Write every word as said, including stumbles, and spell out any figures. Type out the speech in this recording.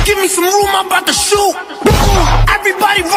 Give me some room, I'm about to shoot. Everybody